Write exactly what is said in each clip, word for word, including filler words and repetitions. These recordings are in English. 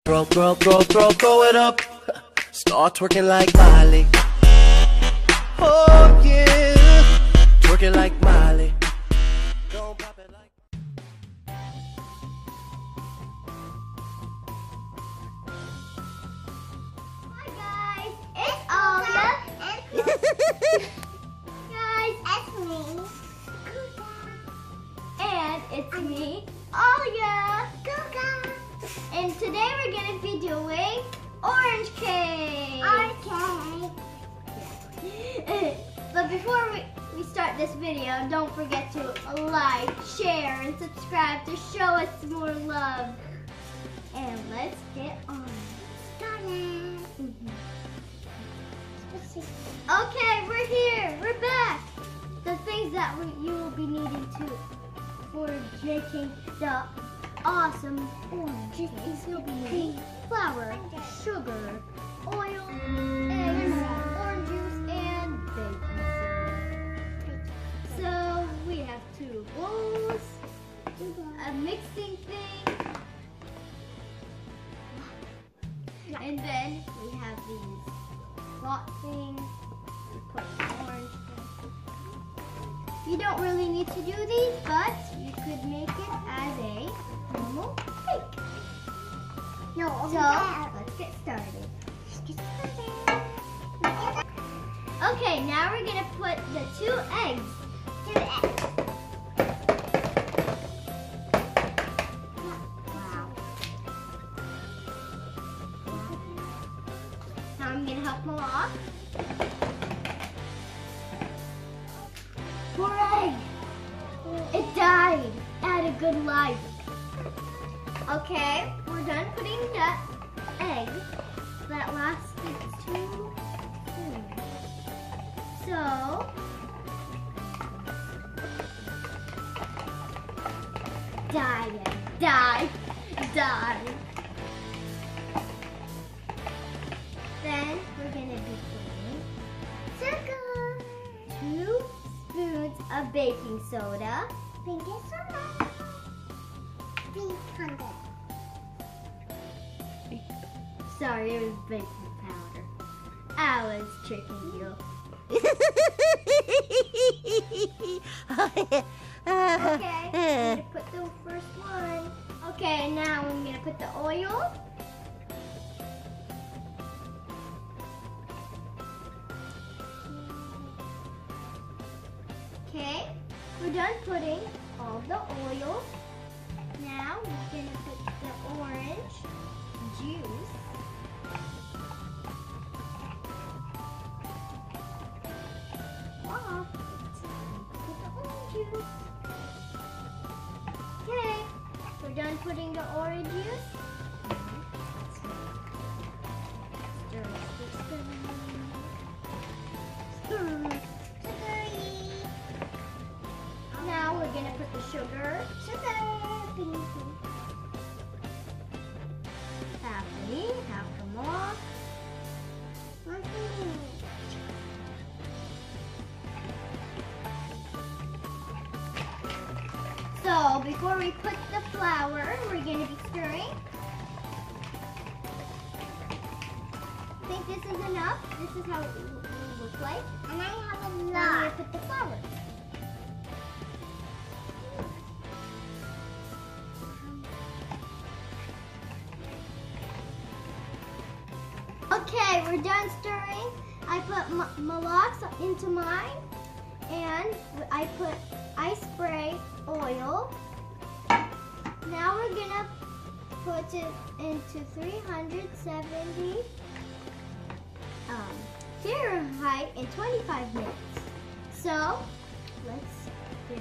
Throw, throw, throw, throw, throw it up. Start twerking like Miley. Oh yeah, twerking like Miley. Don't pop it like. Hi guys, it's Alia. Guys, it's me. And it's me, Alia. And today we're gonna be doing orange cake. Orange cake. But before we, we start this video, don't forget to like, share, and subscribe to show us more love. And let's get on. Mm-hmm. Okay, we're here. We're back. The things that we, you will be needing to for making the awesome orange cake. You'll be needing flour, sugar, oil, eggs, orange juice, and baking soda. So we have two bowls, a mixing thing, and then we have these pot things. We put the orange thing. You don't really need to do these, but you could make it as a normal cake. No, so let's get started. Let's get started. Okay, now we're gonna put the two eggs. Two eggs. Wow. Now I'm gonna help Malak. Poor egg. It died. It had a good life. Okay, we're done putting that egg that lasted too soon. So, die, die, die. Then we're gonna be putting sugar, two spoons of baking soda, baking soda. Sorry, it was baking powder. I was tricking you. Okay, I'm gonna put the first one. Okay, now I'm gonna put the oil. Okay, we're done putting all the oil. Now we're gonna put the orange juice. Off. Put the orange juice. Okay, we're done putting the orange juice. Stir, stir, stir. Stir. Now we're gonna put the sugar. Sugar. Half me, half the more. So before we put the flour, we're gonna be stirring. I think this is enough. This is how it will look like. And I have a lot. Now we're gonna put the flour. Okay, we're done stirring. I put Malak's into mine, and I put ice spray oil. Now we're gonna put it into three hundred seventy um, Fahrenheit in twenty-five minutes. So let's get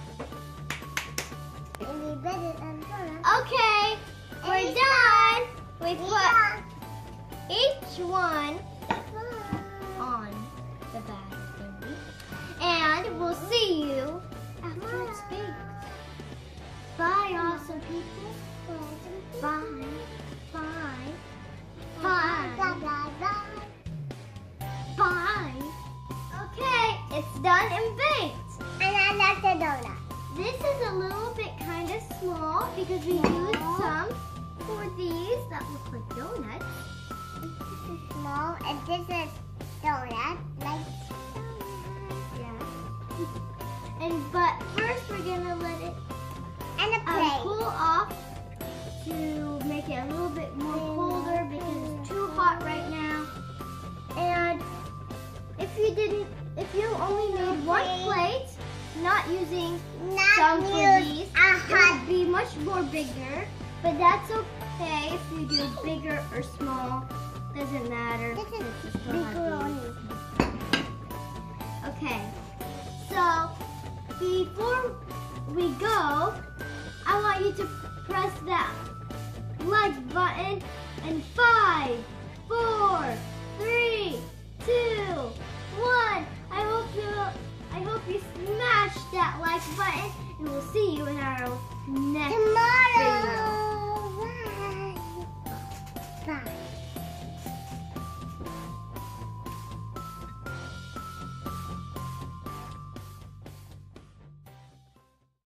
on. Okay, we're done. We put each one on the bag thingy, and we'll see you after it's baked. Bye, awesome people. Bye. Bye. Bye. Bye. Okay, it's done and baked. And I like the donut. This is a little bit kind of small because we used some for these that look like donuts. This is small and this is donut. Like Yeah. And but first we're gonna let it and a um, plate. cool off to make it a little bit more colder because it's too hot right now. And if you didn't, if you only made one plate, not using Not some for use these, a it would hot. be much more bigger. But that's okay if you do bigger or small. Doesn't matter. This is since you still have macaroni. these. Okay. So before we go, I want you to press that like button in five, four, three, two, one. I hope you I hope you smash that like button and we'll see you in our next Tomorrow. video.